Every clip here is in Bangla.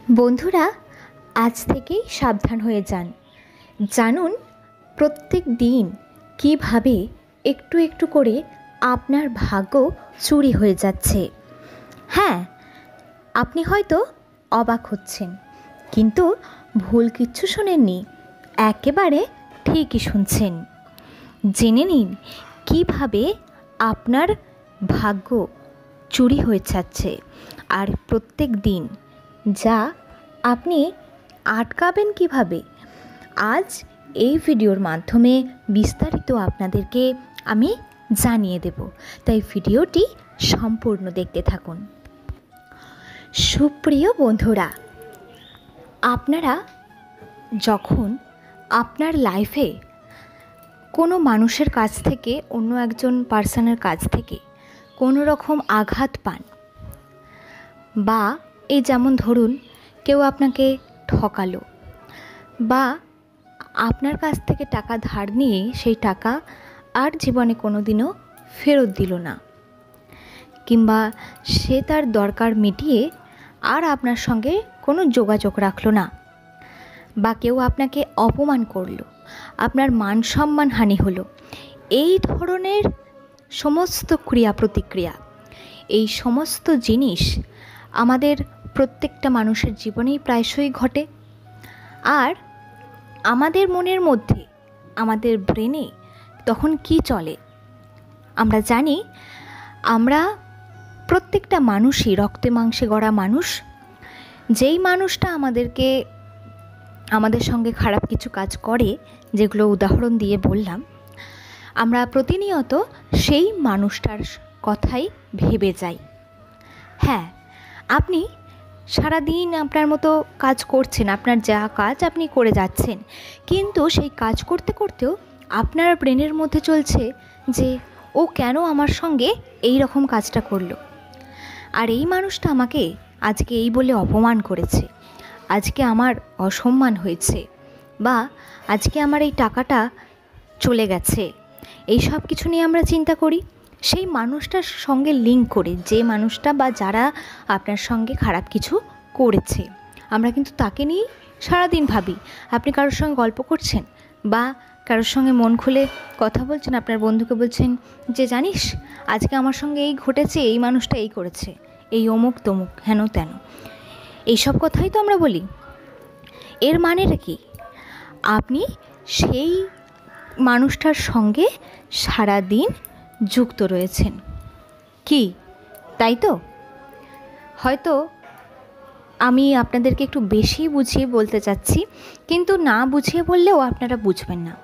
বন্ধুরা, আজ থেকেই সাবধান হয়ে যান। জানুন প্রত্যেক দিন কিভাবে একটু একটু করে আপনার ভাগ্য চুরি হয়ে যাচ্ছে। হ্যাঁ, আপনি হয়তো অবাক হচ্ছেন, কিন্তু ভুল কিচ্ছু শোনেননি, একেবারে ঠিকই শুনছেন। জেনে নিন কিভাবে আপনার ভাগ্য চুরি হয়ে যাচ্ছে, আর প্রত্যেক দিন যা আপনি আটকাবেন কিভাবে, আজ এই ভিডিওর মাধ্যমে বিস্তারিত আপনাদেরকে আমি জানিয়ে দেব। তাই ভিডিওটি সম্পূর্ণ দেখতে থাকুন। সুপ্রিয় বন্ধুরা, আপনারা যখন আপনার লাইফে কোনো মানুষের কাছ থেকে, অন্য একজন পার্সনের কাছ থেকে কোনো রকম আঘাত পান, বা এই যেমন ধরুন কেউ আপনাকে ঠকালো, বা আপনার কাছ থেকে টাকা ধার নিয়ে সেই টাকা আর জীবনে কোনো দিনও ফেরত দিল না, কিংবা সে তার দরকার মিটিয়ে আর আপনার সঙ্গে কোনো যোগাযোগ রাখলো না, বা কেউ আপনাকে অপমান করলো, আপনার মান সম্মান হানি হলো, এই ধরনের সমস্ত ক্রিয়া প্রতিক্রিয়া, এই সমস্ত জিনিস আমাদের প্রত্যেকটা মানুষের জীবনেই প্রায়শই ঘটে। আর আমাদের মনের মধ্যে, আমাদের ব্রেনে তখন কি চলে আমরা জানি। আমরা প্রত্যেকটা মানুষই রক্তে মাংসে গড়া মানুষ। যেই মানুষটা আমাদের সঙ্গে খারাপ কিছু কাজ করে, যেগুলো উদাহরণ দিয়ে বললাম, আমরা প্রতিনিয়ত সেই মানুষটার কথাই ভেবে যাই। হ্যাঁ, আপনি সারাদিন আপনার মতো কাজ করছেন, আপনার যা কাজ আপনি করে যাচ্ছেন, কিন্তু সেই কাজ করতে করতেও আপনার ব্রেনের মধ্যে চলছে যে ও কেন আমার সঙ্গে এই রকম কাজটা করলো, আর এই মানুষটা আমাকে আজকে এই বলে অপমান করেছে, আজকে আমার অসম্মান হয়েছে, বা আজকে আমার এই টাকাটা চলে গেছে। এই সব কিছু নিয়ে আমরা চিন্তা করি, সেই মানুষটার সঙ্গে লিঙ্ক করে, যে মানুষটা বা যারা আপনার সঙ্গে খারাপ কিছু করেছে, আমরা কিন্তু তাকে নিয়েই সারাদিন ভাবি। আপনি কারোর সঙ্গে গল্প করছেন বা কারোর সঙ্গে মন খুলে কথা বলছেন, আপনার বন্ধুকে বলছেন যে জানিস আজকে আমার সঙ্গে এই ঘটেছে, এই মানুষটা এই করেছে, এই অমুক তমুক হেন তেন, এইসব কথাই তো আমরা বলি। এর মানেটা কি? আপনি সেই মানুষটার সঙ্গে সারাদিন যুক্ত রয়েছেন, কি তাই তো? হয়তো আমি আপনাদেরকে একটু বেশি বুঝিয়ে বলতে চাচ্ছি, কিন্তু না বুঝিয়ে বললেও আপনারা বুঝবেন না।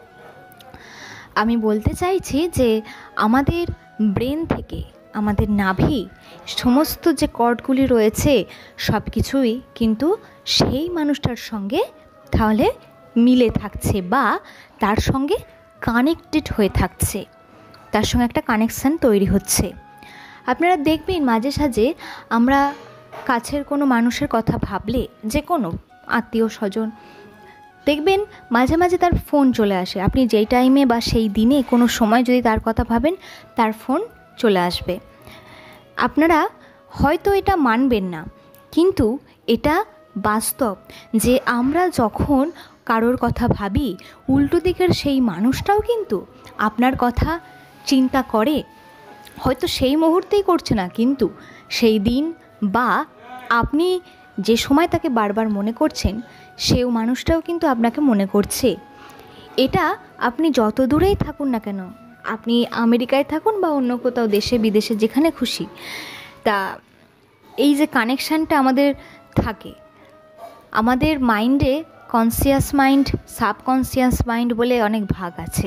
আমি বলতে চাইছি যে আমাদের ব্রেন থেকে, আমাদের নাভি, সমস্ত যে কর্ডগুলি রয়েছে সব কিছুই কিন্তু সেই মানুষটার সঙ্গে তাহলে মিলে থাকছে, বা তার সঙ্গে কানেক্টেড হয়ে থাকছে, তার সঙ্গে একটা কানেকশান তৈরি হচ্ছে। আপনারা দেখবেন মাঝে সাঝে আমরা কাছের কোনো মানুষের কথা ভাবলে, যে কোনো আত্মীয় স্বজন, দেখবেন মাঝে মাঝে তার ফোন চলে আসে। আপনি যেই টাইমে বা সেই দিনে কোনো সময় যদি তার কথা ভাবেন, তার ফোন চলে আসবে। আপনারা হয়তো এটা মানবেন না, কিন্তু এটা বাস্তব যে আমরা যখন কারোর কথা ভাবি, উল্টো দিকের সেই মানুষটাও কিন্তু আপনার কথা চিন্তা করে। হয়তো সেই মুহূর্তেই করছে না, কিন্তু সেই দিন বা আপনি যে সময় তাকে বারবার মনে করছেন, সেও মানুষটাও কিন্তু আপনাকে মনে করছে। এটা আপনি যত দূরেই থাকুন না কেন, আপনি আমেরিকায় থাকুন বা অন্য কোথাও দেশে বিদেশে, যেখানে খুশি, তা এই যে কানেকশানটা আমাদের থাকে, আমাদের মাইন্ডে কনসিয়াস মাইন্ড, সাবকনসিয়াস মাইন্ড বলে অনেক ভাগ আছে।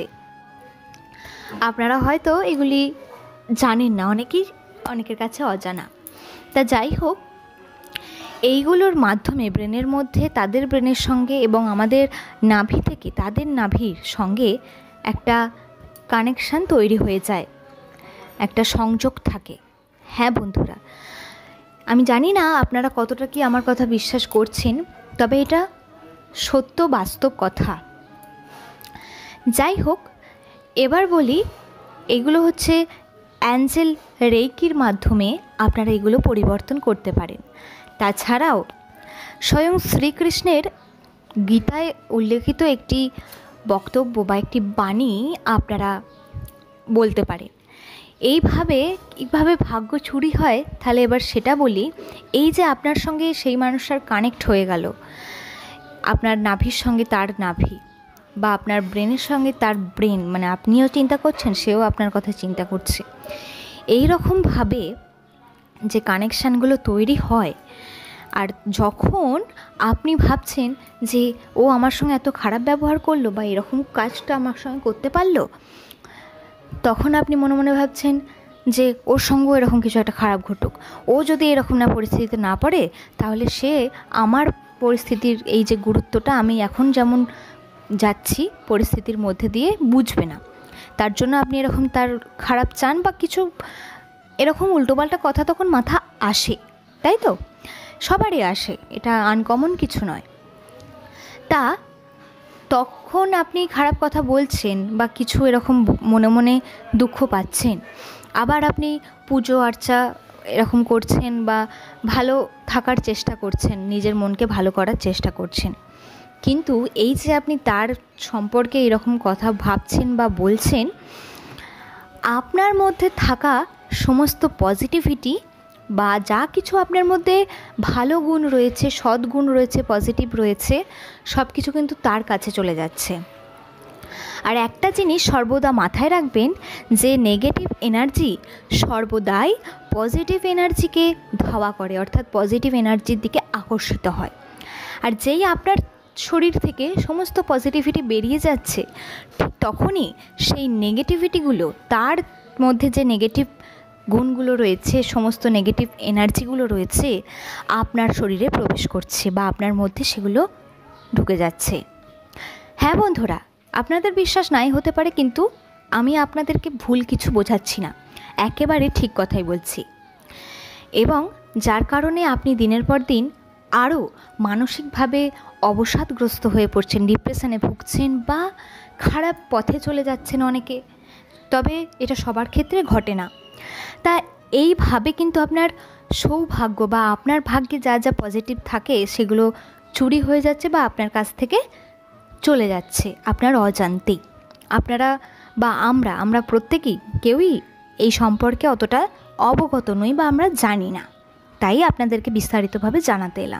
আপনারা হয়তো এগুলি জানেন না, অনেকের কাছে অজানা। তা যাই হোক, এইগুলোর মাধ্যমে ব্রেনের মধ্যে, তাদের ব্রেনের সঙ্গে এবং আমাদের নাভি থেকে তাদের নাভির সঙ্গে একটা কানেকশান তৈরি হয়ে যায়, একটা সংযোগ থাকে। হ্যাঁ বন্ধুরা, আমি জানি না আপনারা কতটা কি আমার কথা বিশ্বাস করছেন, তবে এটা সত্য, বাস্তব কথা। যাই হোক, এবার বলি, এগুলো হচ্ছে অ্যাঞ্জেল রেইকির মাধ্যমে আপনারা এগুলো পরিবর্তন করতে পারেন। তাছাড়াও স্বয়ং শ্রীকৃষ্ণের গীতায় উল্লেখিত একটি বক্তব্য বা একটি বাণী আপনারা বলতে পারেন। এইভাবে ভাগ্য চুরি হয়, তাহলে এবার সেটা বলি। এই যে আপনার সঙ্গে সেই মানুষটার কানেক্ট হয়ে গেল, আপনার নাভির সঙ্গে তার নাভি, বা আপনার ব্রেনের সঙ্গে তার ব্রেন, মানে আপনিও চিন্তা করছেন, সেও আপনার কথা চিন্তা করছে। এই রকমভাবে যে কানেকশানগুলো তৈরি হয়, আর যখন আপনি ভাবছেন যে ও আমার সঙ্গে এত খারাপ ব্যবহার করলো বা এরকম কাজটা আমার সঙ্গে করতে পারলো, তখন আপনি মনে মনে ভাবছেন যে ওর সঙ্গেও এরকম কিছু একটা খারাপ ঘটুক, ও যদি এরকম পরিস্থিতিতে না পড়ে, তাহলে সে আমার পরিস্থিতির এই যে গুরুত্বটা আমি এখন যেমন যাচ্ছি পরিস্থিতির মধ্যে দিয়ে বুঝবে না। তার জন্য আপনি এরকম তার খারাপ চান বা কিছু এরকম উল্টোপাল্টা কথা তখন মাথা আসে, তাই তো? সবারই আসে, এটা আনকমন কিছু নয়। তখন আপনি খারাপ কথা বলছেন বা কিছু এরকম মনে মনে দুঃখ পাচ্ছেন, আবার আপনি পুজো আর্চা এরকম করছেন বা ভালো থাকার চেষ্টা করছেন, নিজের মনকে ভালো করার চেষ্টা করছেন। কিন্তু এই যে আপনি তার সম্পর্কে এরকম কথা ভাবছেন বা বলছেন, আপনার মধ্যে থাকা সমস্ত পজিটিভিটি বা যা কিছু আপনার মধ্যে ভালো গুণ রয়েছে, সদ্গুণ রয়েছে, পজিটিভ রয়েছে, সব কিছু কিন্তু তার কাছে চলে যাচ্ছে। আর একটা জিনিস সর্বদা মাথায় রাখবেন, যে নেগেটিভ এনার্জি সর্বদাই পজিটিভ এনার্জিকে ধাওয়া করে, অর্থাৎ পজিটিভ এনার্জির দিকে আকর্ষিত হয়। আর যেই আপনার শরীর থেকে সমস্ত পজিটিভিটি বেরিয়ে যাচ্ছে, ঠিক তখনই সেই নেগেটিভিটিগুলো, তার মধ্যে যে নেগেটিভ গুণগুলো রয়েছে, সমস্ত নেগেটিভ এনার্জিগুলো রয়েছে, আপনার শরীরে প্রবেশ করছে বা আপনার মধ্যে সেগুলো ঢুকে যাচ্ছে। হ্যাঁ বন্ধুরা, আপনাদের বিশ্বাস নাই হতে পারে, কিন্তু আমি আপনাদেরকে ভুল কিছু বোঝাচ্ছি না, একেবারে ঠিক কথাই বলছি। এবং যার কারণে আপনি দিনের পর দিন আরও মানসিকভাবে অবসাদগ্রস্ত হয়ে পড়ছেন, ডিপ্রেশনে ভুগছেন বা খারাপ পথে চলে যাচ্ছেন অনেকে। তবে এটা সবার ক্ষেত্রে ঘটে না। তা এইভাবে কিন্তু আপনার সৌভাগ্য বা আপনার ভাগ্যে যা যা পজিটিভ থাকে সেগুলো চুরি হয়ে যাচ্ছে বা আপনার কাছ থেকে চলে যাচ্ছে আপনার অজান্তেই। আপনারা বা আমরা প্রত্যেকেই কেউই এই সম্পর্কে অতটা অবগত নই বা আমরা জানি না, তাই আপনাদেরকে বিস্তারিতভাবে জানাতে এলাম।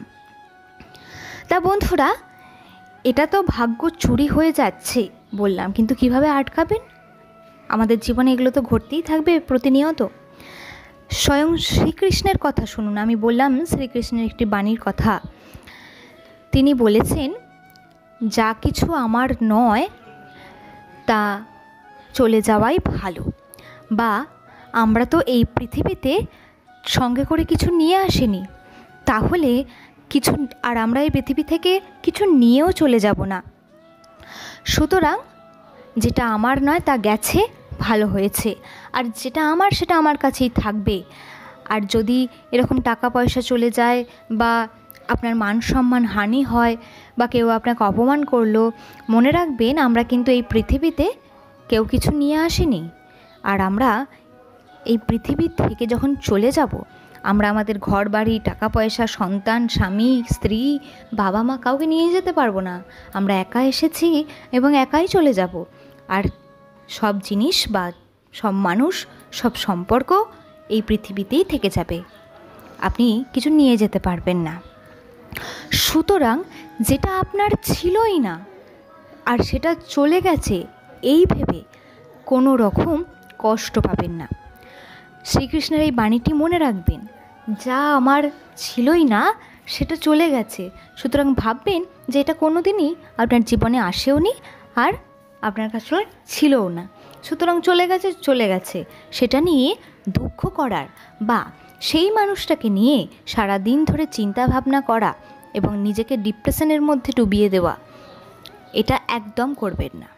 তা বন্ধুরা, এটা তো ভাগ্য চুরি হয়ে যাচ্ছে বললাম, কিন্তু কিভাবে আটকাবেন? আমাদের জীবনে এগুলো তো ঘটতেই থাকবে প্রতিনিয়ত। স্বয়ং শ্রীকৃষ্ণের কথা শুনুন। আমি বললাম শ্রীকৃষ্ণের একটি বাণীর কথা। তিনি বলেছেন, যা কিছু আমার নয় তা চলে যাওয়াই ভালো। বা আমরা তো এই পৃথিবীতে সঙ্গে করে কিছু নিয়ে আসিনি, তাহলে কিছু, আর আমরা এই পৃথিবী থেকে কিছু নিয়েও চলে যাব না। সুতরাং যেটা আমার নয় তা গেছে, ভালো হয়েছে, আর যেটা আমার সেটা আমার কাছেই থাকবে। আর যদি এরকম টাকা পয়সা চলে যায় বা আপনার মান সম্মান হানি হয় বা কেউ আপনাকে অপমান করলো, মনে রাখবেন আমরা কিন্তু এই পৃথিবীতে কেউ কিছু নিয়ে আসিনি। আর আমরা এই পৃথিবী থেকে যখন চলে যাব, আমরা আমাদের ঘর বাড়ি, টাকা পয়সা, সন্তান, স্বামী, স্ত্রী, বাবা মা কাউকে নিয়ে যেতে পারবো না। আমরা একা এসেছি এবং একাই চলে যাব। আর সব জিনিস বা সব মানুষ, সব সম্পর্ক এই পৃথিবীতেই থেকে যাবে, আপনি কিছু নিয়ে যেতে পারবেন না। সুতরাং যেটা আপনার ছিলই না আর সেটা চলে গেছে, এই ভেবে কোনো রকম কষ্ট পাবেন না। শ্রীকৃষ্ণের এই বাণীটি মনে রাখবেন, যা আমার ছিলই না সেটা চলে গেছে, সুতরাং ভাববেন যে এটা কোনো দিনই আপনার জীবনে আসেও নি আর আপনার কাছে ছিলও না। সুতরাং চলে গেছে, সেটা নিয়ে দুঃখ করার বা সেই মানুষটাকে নিয়ে সারা দিন ধরে চিন্তা ভাবনা করা এবং নিজেকে ডিপ্রেশনের মধ্যে ডুবিয়ে দেওয়া, এটা একদম করবেন না।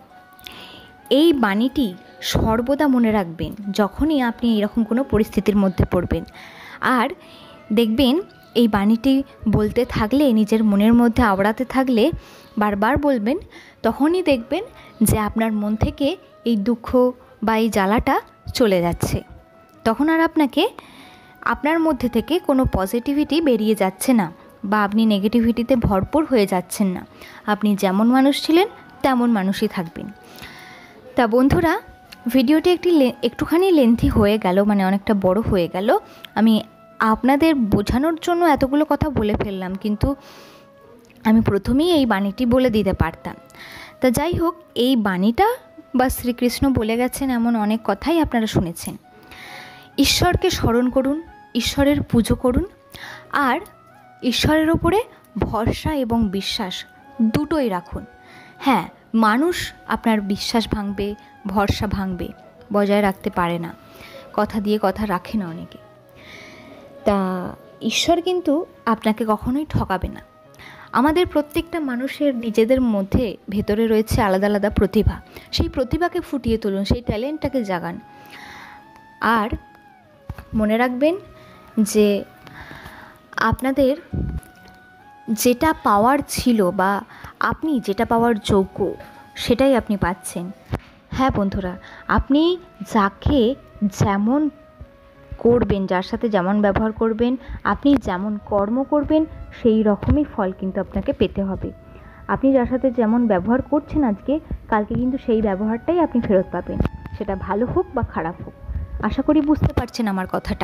এই বাণীটি সর্বদা মনে রাখবেন যখনই আপনি এরকম কোনো পরিস্থিতির মধ্যে পড়বেন। আর দেখবেন এই বাণীটি বলতে থাকলে, নিজের মনের মধ্যে আওড়াতে থাকলে, বারবার বলবেন, তখনই দেখবেন যে আপনার মন থেকে এই দুঃখ বা এই জ্বালাটা চলে যাচ্ছে। তখন আর আপনার মধ্যে থেকে কোনো পজিটিভিটি বেরিয়ে যাচ্ছে না, বা আপনি নেগেটিভিটিতে ভরপুর হয়ে যাচ্ছেন না। আপনি যেমন মানুষ ছিলেন তেমন মানুষই থাকবেন। তা বন্ধুরা, ভিডিওটি একটুখানি লেন্থি হয়ে গেল, মানে অনেকটা বড় হয়ে গেল। আমি আপনাদের বোঝানোর জন্য এতগুলো কথা বলে ফেললাম, কিন্তু আমি প্রথমেই এই বাণীটি বলে দিতে পারতাম। তা যাই হোক, এই বাণীটা বা শ্রীকৃষ্ণ বলে গেছেন এমন অনেক কথাই আপনারা শুনেছেন। ঈশ্বরকে স্মরণ করুন, ঈশ্বরের পুজো করুন, আর ঈশ্বরের ওপরে ভরসা এবং বিশ্বাস দুটোই রাখুন। হ্যাঁ, মানুষ আপনার বিশ্বাস ভাঙবে, ভরসা ভাঙবে, বজায় রাখতে পারে না, কথা দিয়ে কথা রাখে না অনেকে। তা ঈশ্বর কিন্তু আপনাকে কখনোই ঠকাবে না। আমাদের প্রত্যেকটা মানুষের নিজেদের মধ্যে ভেতরে রয়েছে আলাদা আলাদা প্রতিভা। সেই প্রতিভাকে ফুটিয়ে তুলুন, সেই ট্যালেন্টটাকে জাগান। আর মনে রাখবেন যে আপনাদের যেটা পাওয়ার ছিল বা আপনি যেটা পাওয়ার যোগ্য সেটাই আপনি পাচ্ছেন। হ্যাঁ বন্ধুরা, আপনি যাকে যেমন করবেন, যার সাথে যেমন ব্যবহার করবেন, আপনি যেমন কর্ম করবেন, সেই রকমই ফল কিন্তু আপনাকে পেতে হবে। আপনি যার সাথে যেমন ব্যবহার করছেন আজকে, কালকে কিন্তু সেই ব্যবহারটাই আপনি ফেরত পাবেন, সেটা ভালো হোক বা খারাপ হোক। আশা করি বুঝতে পারছেন আমার কথাটা।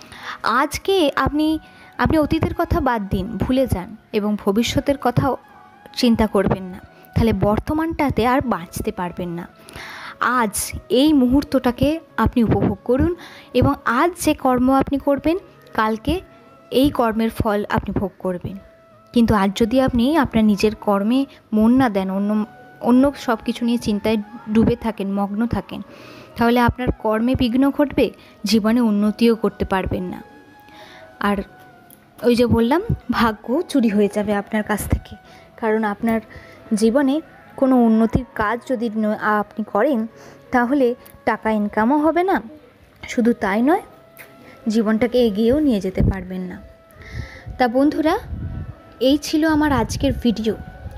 আজকে আপনি অতীতের কথা বাদ দিন, ভুলে যান, এবং ভবিষ্যতের কথাও চিন্তা করবেন না, তাহলে বর্তমানটাতে আর বাঁচতে পারবেন না। আজ এই মুহূর্তটাকে আপনি উপভোগ করুন, এবং আজ যে কর্ম আপনি করবেন, কালকে এই কর্মের ফল আপনি ভোগ করবেন। কিন্তু আজ যদি আপনি আপনার নিজের কর্মে মন না দেন, অন্য সব কিছু নিয়ে চিন্তায় ডুবে থাকেন, মগ্ন থাকেন, তাহলে আপনার কর্মে বিঘ্ন ঘটবে, জীবনে উন্নতিও করতে পারবেন না। আর ওই যে বললাম, ভাগ্য চুরি হয়ে যাবে আপনার কাছ থেকে। কারণ আপনার জীবনে কোনো উন্নতির কাজ যদি আপনি করেন, তাহলে টাকা ইনকামও হবে না, শুধু তাই নয়, জীবনটাকে এগিয়েও নিয়ে যেতে পারবেন না। তা বন্ধুরা, এই ছিল আমার আজকের ভিডিও।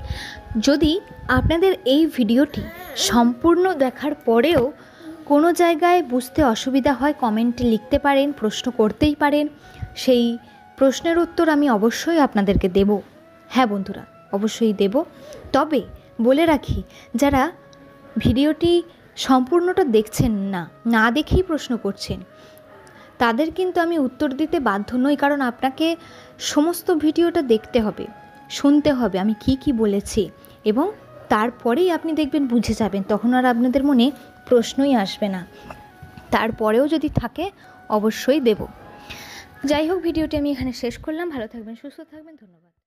যদি আপনাদের এই ভিডিওটি সম্পূর্ণ দেখার পরেও কোনো জায়গায় বুঝতে অসুবিধা হয়, কমেন্টে লিখতে পারেন, প্রশ্ন করতেই পারেন। সেই প্রশ্নের উত্তর আমি অবশ্যই আপনাদেরকে দেব। হ্যাঁ বন্ধুরা, অবশ্যই দেব। তবে বলে রাখি, যারা ভিডিওটি সম্পূর্ণটা দেখছেন না দেখেই প্রশ্ন করছেন, তাদের কিন্তু আমি উত্তর দিতে বাধ্য নই। কারণ আপনাকে সমস্ত ভিডিওটা দেখতে হবে, শুনতে হবে আমি কি বলেছি, এবং তারপরেই আপনি দেখবেন বুঝে যাবেন। তখন আর আপনাদের মনে প্রশ্নই আসবে না। তারপরেও যদি থাকে, অবশ্যই দেব। যাই হোক, ভিডিওটি আমি এখানে শেষ করলাম। ভালো থাকবেন, সুস্থ থাকবেন, ধন্যবাদ।